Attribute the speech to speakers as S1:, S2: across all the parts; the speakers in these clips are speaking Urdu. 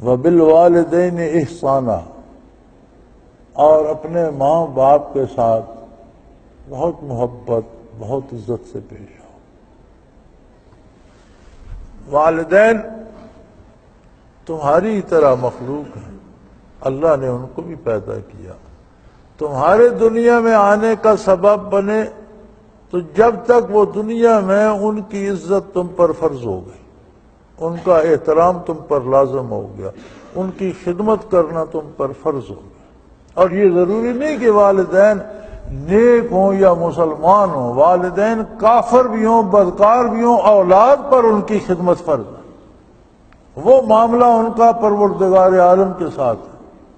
S1: وبالوالدین احسانا، اور اپنے ماں باپ کے ساتھ بہت محبت بہت عزت سے پیش آؤ۔ والدین تمہاری طرح مخلوق ہیں، اللہ نے ان کو بھی پیدا کیا، تمہارے دنیا میں آنے کا سبب بنے تو جب تک وہ دنیا میں ان کی عزت تم پر فرض ہو گئی، ان کا احترام تم پر لازم ہو گیا، ان کی خدمت کرنا تم پر فرض ہو گیا۔ اور یہ ضروری نہیں کہ والدین نیک ہوں یا مسلمان ہوں، والدین کافر بھی ہوں بدکار بھی ہوں، اولاد پر ان کی خدمت فرض ہے۔ وہ معاملہ ان کا پروردگار عالم کے ساتھ ہے۔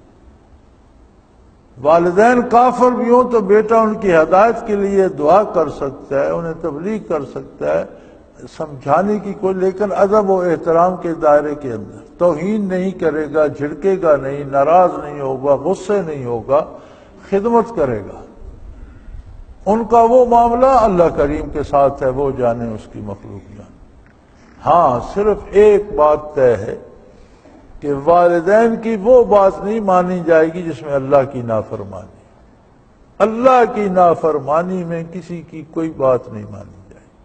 S1: والدین کافر بھی ہوں تو بیٹا ان کی ہدایت کے لیے دعا کر سکتا ہے، انہیں تبلیغ کر سکتا ہے، سمجھانے کی کوئی، لیکن ادب و احترام کے دائرے کے اندر توہین نہیں کرے گا، جھڑکے گا نہیں، ناراض نہیں ہوگا، غصے نہیں ہوگا، خدمت کرے گا۔ ان کا وہ معاملہ اللہ کریم کے ساتھ ہے، وہ جانے اس کی مخلوق جانے۔ ہاں صرف ایک بات طے ہے کہ والدین کی وہ بات نہیں مانی جائے گی جس میں اللہ کی نافرمانی، اللہ کی نافرمانی میں کسی کی کوئی بات نہیں مانی جائے گی۔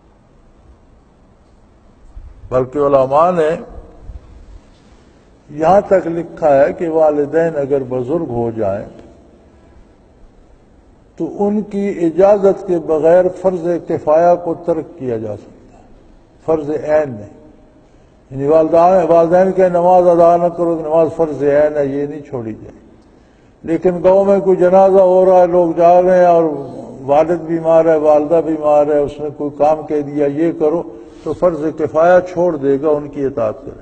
S1: بلکہ علماء نے یہاں تک لکھا ہے کہ والدین اگر بزرگ ہو جائیں تو ان کی اجازت کے بغیر فرض کفایہ کو ترک کیا جا سکتا ہے، فرض عین نہیں۔ یعنی والدین کے نماز ادا نہ کرو تو نماز فرض عین ہے، یہ نہیں چھوڑی جائے۔ لیکن گاؤں میں کوئی جنازہ ہو رہا ہے، لوگ جا رہے ہیں اور والد بیمار ہے، والدہ بیمار ہے، اس نے کوئی کام کہہ دیا یہ کرو، تو فرض کفایہ چھوڑ دے گا، ان کی اطاعت کرے گا۔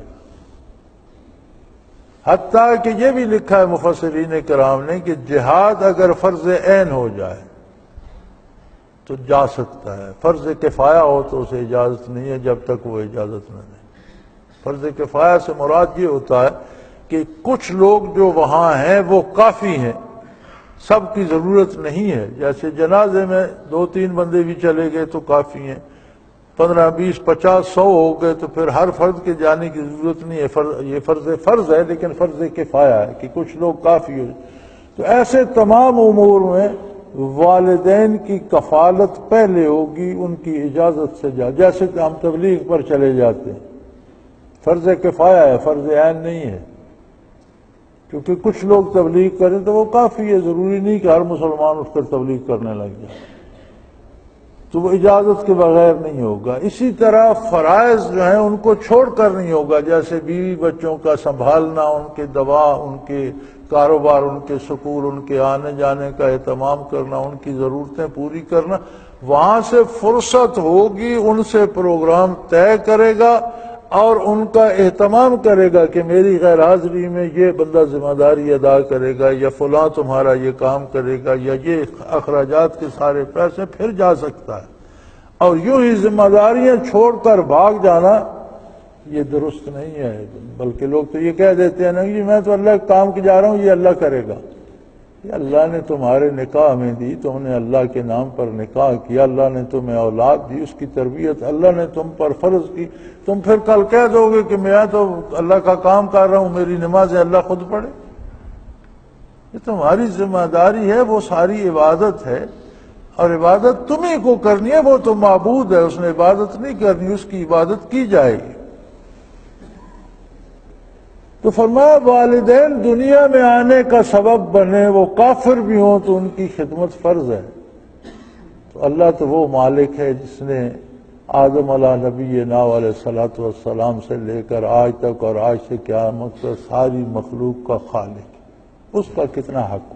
S1: حتیٰ کہ یہ بھی لکھا ہے مفسرین کرام نے کہ جہاد اگر فرض عین ہو جائے تو جا سکتا ہے، فرض کفایہ ہو تو اسے اجازت نہیں ہے جب تک وہ اجازت نہ دے۔ فرض کفایہ سے مراد یہ ہوتا ہے کہ کچھ لوگ جو وہاں ہیں وہ کافی ہیں، سب کی ضرورت نہیں ہے۔ جیسے جنازے میں 2-3 بندے بھی چلے گئے تو کافی ہیں، 15 20 50 100 ہو گئے تو پھر ہر فرد کے جانے کی ضرورت نہیں ہے۔ یہ فرض ہے لیکن فرض کفایہ ہے کہ کچھ لوگ کافی ہو۔ تو ایسے تمام امور میں والدین کی کفالت پہلے ہوگی، ان کی اجازت سے جیسے کہ ہم تبلیغ پر چلے جاتے ہیں، فرض کفایہ ہے، فرض عین نہیں ہے، کیونکہ کچھ لوگ تبلیغ کریں تو وہ کافی ہے، ضروری نہیں کہ ہر مسلمان اس پر تبلیغ کرنے لگ جائے، تو وہ اجازت کے بغیر نہیں ہوگا۔ اسی طرح فرائض جو ہیں ان کو چھوڑ کر نہیں ہوگا، جیسے بیوی بچوں کا سنبھالنا، ان کے دوا، ان کے کاروبار، ان کے سکول، ان کے آنے جانے کا اہتمام کرنا، ان کی ضرورتیں پوری کرنا، وہاں سے فرصت ہوگی ان سے پروگرام طے کرے گا اور ان کا اہتمام کرے گا کہ میری غیر حاضری میں یہ بندہ ذمہ داری ادا کرے گا، یا فلاں تمہارا یہ کام کرے گا، یا یہ اخراجات کے سارے پیسے، پھر جا سکتا ہے۔ اور یوں ہی ذمہ داریاں چھوڑ کر بھاگ جانا یہ درست نہیں ہے۔ بلکہ لوگ تو یہ کہہ دیتے ہیں نا کہ میں تو اللہ کے کام کی جا رہا ہوں، یہ اللہ کرے گا۔ یہ اللہ نے تمہارے نکاح میں دی، تم نے اللہ کے نام پر نکاح کیا، اللہ نے تمہیں اولاد دی، اس کی تربیت اللہ نے تم پر فرض کی، تم پھر کل کہہ دو گے کہ میں تو اللہ کا کام کر رہا ہوں، میری نمازیں اللہ خود پڑھے؟ یہ تمہاری ذمہ داری ہے، وہ ساری عبادت ہے، اور عبادت تمہیں کو کرنی ہے، وہ تو معبود ہے، اس نے عبادت نہیں کرنی، اس کی عبادت کی جائے گی۔ تو فرمایا والدین دنیا میں آنے کا سبب بنے، وہ کافر بھی ہوں تو ان کی خدمت فرض ہے۔ تو اللہ تو وہ مالک ہے جس نے آدم علیہ نبینا علیہ الصلوۃ والسلام سے لے کر آج تک اور آج سے قیامت تک ساری مخلوق کا خالق ہے، اس کا کتنا حق ہو۔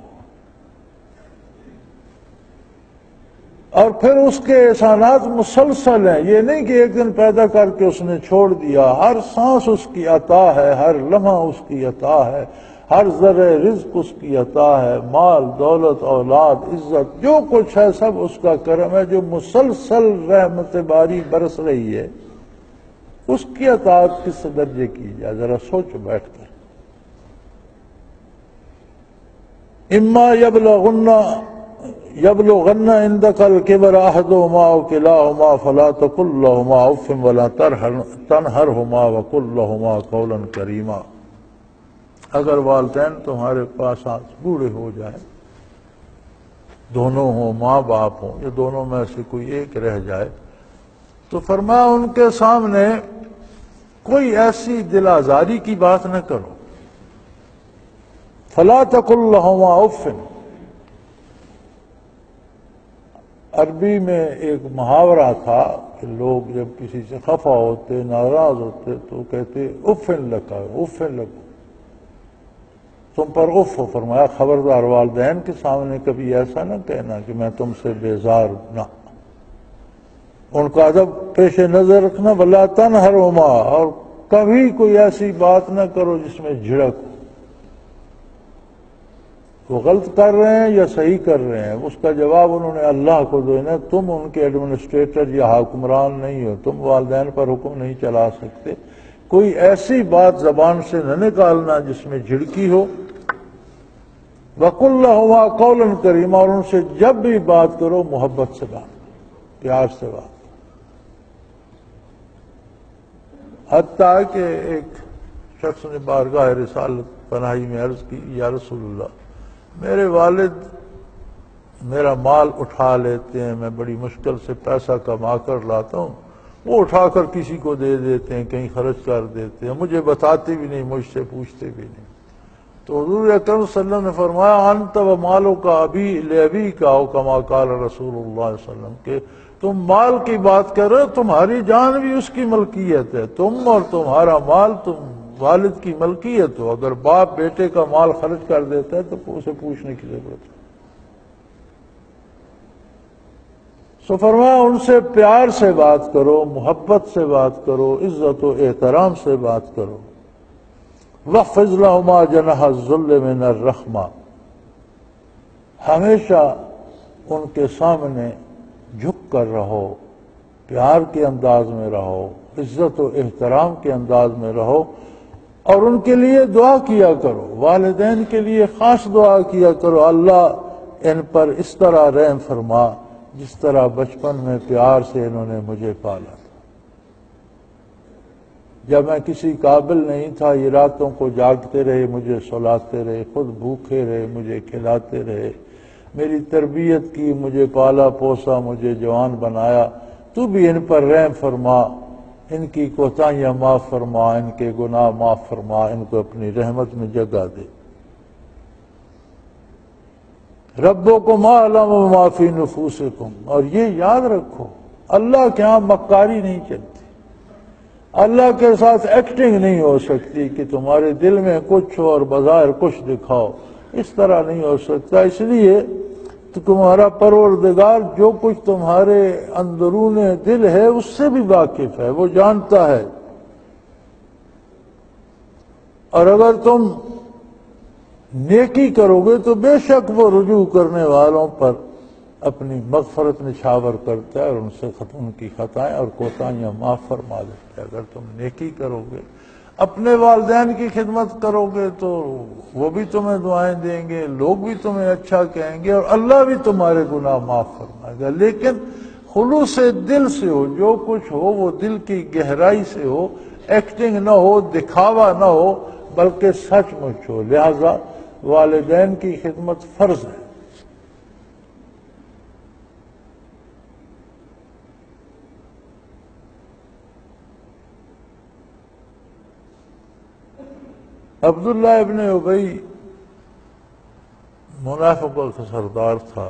S1: اور پھر اس کے احسانات مسلسل ہیں، یہ نہیں کہ ایک دن پیدا کر کے اس نے چھوڑ دیا، ہر سانس اس کی عطا ہے، ہر لمحہ اس کی عطا ہے، ہر ذرے رزق اس کی عطا ہے، مال دولت اولاد عزت جو کچھ ہے سب اس کا کرم ہے، جو مسلسل رحمت باری برس رہی ہے، اس کی اطاعت کس درجے کی جائے، ذرا سوچ بیٹھ کر۔ اما یبلغن عندک الکبر احدہما او کلاہما فلا تقل لہما اف ولا تنہرہما وقل لہما قولا کریما۔ اگر والدین تمہارے پاس آج بوڑھے ہو جائیں، دونوں ہوں، ماں باپ ہوں، یا دونوں میں سے کوئی ایک رہ جائے، تو فرمایا ان کے سامنے کوئی ایسی دل آزاری کی بات نہ کرو. فلا تقل لہما اف. عربی میں ایک محاورہ تھا کہ لوگ جب کسی سے خفا ہوتے، ناراض ہوتے، تو کہتے افن لکا، افن لکو، تم پر اف ہو. فرمایا خبردار والدین کے سامنے کبھی ایسا نہ کہنا کہ میں تم سے بیزار نہ. ان کا ادب پیش نظر رکھنا. ولا تنہرہما، اور کبھی کوئی ایسی بات نہ کرو جس میں جھڑک ہو. وہ غلط کر رہے ہیں یا صحیح کر رہے ہیں، اس کا جواب انہوں نے اللہ کو دینا. تم ان کے ایڈمنسٹریٹر یا حکمران نہیں ہو، تم والدین پر حکم نہیں چلا سکتے. کوئی ایسی بات زبان سے نہ نکالنا جس میں جھڑکی ہو. وَقُلْ لَهُمَا قَوْلًا كَرِيمًا، اور ان سے جب بھی بات کرو محبت سے بات کرو، پیار سے بات کرو. حتیٰ کہ ایک شخص نے بارگاہ رسالت پناہی میں عرض کی، یا رسول اللہ، میرے والد میرا مال اٹھا لیتے ہیں، میں بڑی مشکل سے پیسہ کما کر لاتا ہوں، وہ اٹھا کر کسی کو دے دیتے ہیں، کہیں خرچ کر دیتے ہیں، مجھے بتاتے بھی نہیں، مجھ سے پوچھتے بھی نہیں. تو حضور اکرم صلی اللہ علیہ وسلم نے فرمایا انت و مالو کا ابھی لے کا او کما قال رسول اللہ صلی اللہ علیہ وسلم، کہ تم مال کی بات کر رہے ہو، تمہاری جان بھی اس کی ملکیت ہے. تم اور تمہارا مال تم والد کی ملکیت ہو. اگر باپ بیٹے کا مال خرچ کر دیتا ہے تو اسے پوچھنے کی ضرورت ہے. سو فرمایا ان سے پیار سے بات کرو، محبت سے بات کرو، عزت و احترام سے بات کرو. وَاخْفِضْ لَهُمَا جَنَاحَ الذُّلِّ مِنَ الرَّحْمَةِ، ہمیشہ ان کے سامنے جھک کر رہو، پیار کے انداز میں رہو، عزت و احترام کے انداز میں رہو، اور ان کے لیے دعا کیا کرو. والدین کے لیے خاص دعا کیا کرو، اللہ ان پر اس طرح رحم فرما جس طرح بچپن میں پیار سے انہوں نے مجھے پالا. جب میں کسی قابل نہیں تھا، یہ راتوں کو جاگتے رہے، مجھے سلاتے رہے، خود بھوکے رہے، مجھے کھلاتے رہے، میری تربیت کی، مجھے پالا پوسا، مجھے جوان بنایا. تو بھی ان پر رحم فرما، ان کی کوتاہیاں معاف فرما، ان کے گناہ معاف فرما، ان کو اپنی رحمت میں جگہ دے. ربکم اعلم بما فی نفوسکم، اور یہ یاد رکھو اللہ کے ہاں مکاری نہیں چلتی، اللہ کے ساتھ ایکٹنگ نہیں ہو سکتی کہ تمہارے دل میں کچھ ہو اور بظاہر کچھ دکھاؤ. اس طرح نہیں ہو سکتا. اس لیے تو تمہارا پروردگار جو کچھ تمہارے اندرون دل ہے اس سے بھی واقف ہے، وہ جانتا ہے. اور اگر تم نیکی کرو گے تو بے شک وہ رجوع کرنے والوں پر اپنی مغفرت نچھاور کرتا ہے، اور ان سے ان کی خطائیں اور کوتاہیاں معاف فرما دیتا ہے. اگر تم نیکی کرو گے، اپنے والدین کی خدمت کرو گے، تو وہ بھی تمہیں دعائیں دیں گے، لوگ بھی تمہیں اچھا کہیں گے، اور اللہ بھی تمہارے گناہ معاف فرمائے گا. لیکن خلوص دل سے ہو، جو کچھ ہو وہ دل کی گہرائی سے ہو، ایکٹنگ نہ ہو، دکھاوا نہ ہو، بلکہ سچ مچ ہو. لہذا والدین کی خدمت فرض ہے. عبداللہ ابن ابی منافقوں کا سردار تھا،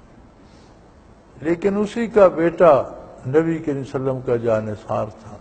S1: لیکن اسی کا بیٹا نبی کریم صلی اللہ علیہ وسلم کا جانثار تھا.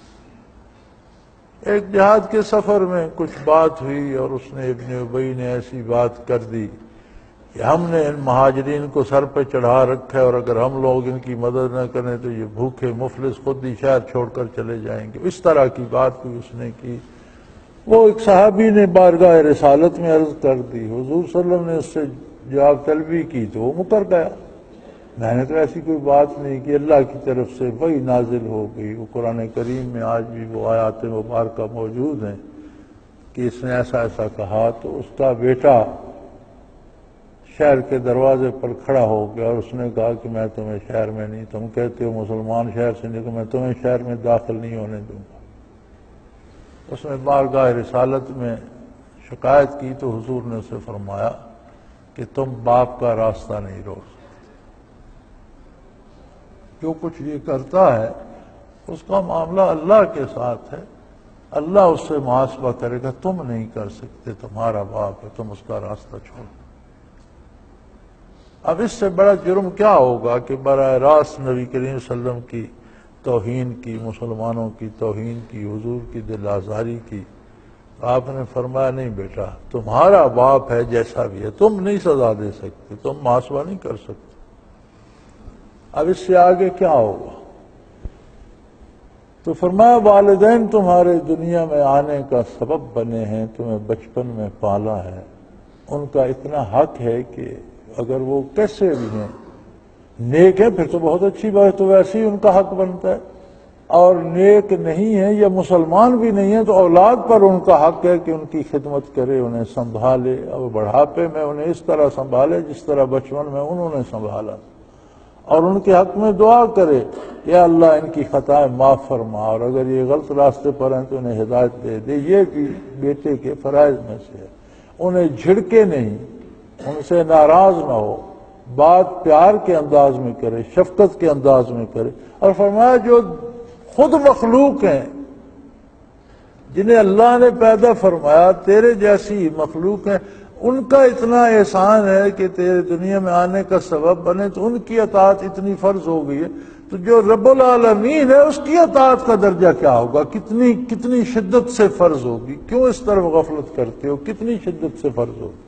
S1: ایک جہاد کے سفر میں کچھ بات ہوئی اور اس نے ابن ابی نے ایسی بات کر دی کہ ہم نے ان مہاجرین کو سر پہ چڑھا رکھا ہے، اور اگر ہم لوگ ان کی مدد نہ کریں تو یہ بھوکے مفلس خود ہی شہر چھوڑ کر چلے جائیں گے. اس طرح کی بات کوئی اس نے کی. وہ ایک صحابی نے بارگاہ رسالت میں عرض کر دی، حضور صلی اللہ علیہ وسلم نے اس سے جواب طلبی کی تو وہ مکر گیا. میں نے تو ایسی کوئی بات نہیں کی. اللہ کی طرف سے وحی نازل ہو گئی. وہ قرآن کریم میں آج بھی وہ آیات مبارکہ موجود ہیں کہ اس نے ایسا ایسا کہا. تو اس کا بیٹا شہر کے دروازے پر کھڑا ہو گیا اور اس نے کہا کہ میں تمہیں شہر میں نہیں، تم کہتے ہو مسلمان شہر سے نکلو، میں تمہیں شہر میں داخل نہیں ہونے دوں گا. اس نے بارگاہ رسالت میں شکایت کی تو حضور نے اسے فرمایا کہ تم باپ کا راستہ نہیں روک سکتے، جو کچھ یہ کرتا ہے اس کا معاملہ اللہ کے ساتھ ہے، اللہ اس سے محاسبہ کرے گا، تم نہیں کر سکتے، تمہارا باپ ہے، تم اس کا راستہ چھوڑو۔ اب اس سے بڑا جرم کیا ہوگا کہ براہ راست نبی کریم صلی اللہ علیہ وسلم کی توہین کی، مسلمانوں کی توہین کی، حضور کی دل آزاری کی۔ آپ نے فرمایا نہیں بیٹا، تمہارا باپ ہے جیسا بھی ہے، تم نہیں سزا دے سکتے، تم محاسبہ نہیں کر سکتے۔ اب اس سے آگے کیا ہوگا؟ تو فرمایا والدین تمہارے دنیا میں آنے کا سبب بنے ہیں، تمہیں بچپن میں پالا ہے، ان کا اتنا حق ہے کہ اگر وہ کیسے بھی ہیں، نیک ہے پھر تو بہت اچھی بات، تو ویسے ہی ان کا حق بنتا ہے، اور نیک نہیں ہے یا مسلمان بھی نہیں ہے تو اولاد پر ان کا حق ہے کہ ان کی خدمت کرے، انہیں سنبھالے، اور بڑھاپے میں انہیں اس طرح سنبھالے جس طرح بچپن میں انہوں نے سنبھالا، اور ان کے حق میں دعا کرے یا اللہ ان کی خطائیں معاف فرما، اور اگر یہ غلط راستے پر ہیں تو انہیں ہدایت دے دے۔ یہ بھی بیٹے کے فرائض میں سے ہے، انہیں جھڑکے نہیں، ان سے ناراض نہ ہو، بات پیار کے انداز میں کرے، شفقت کے انداز میں کرے، اور فرمایا جو خود مخلوق ہیں، جنہیں اللہ نے پیدا فرمایا، تیرے جیسی مخلوق ہیں، ان کا اتنا احسان ہے کہ تیرے دنیا میں آنے کا سبب بنے، تو ان کی اطاعت اتنی فرض ہو گئی ہے، تو جو رب العالمین ہے اس کی اطاعت کا درجہ کیا ہوگا، کتنی شدت سے فرض ہوگی، کیوں اس طرف غفلت کرتے ہو، کتنی شدت سے فرض ہوگی۔